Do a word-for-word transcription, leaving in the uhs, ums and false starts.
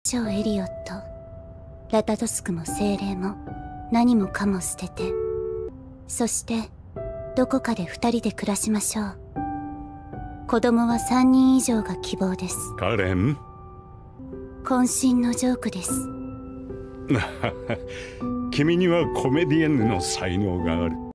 長エリオット、ラタトスクも精霊も何もかも捨てて、そしてどこかで二人で暮らしましょう。子供は三人以上が希望です。 カレン、 渾身のジョークです。 君にはコメディエンヌの才能がある。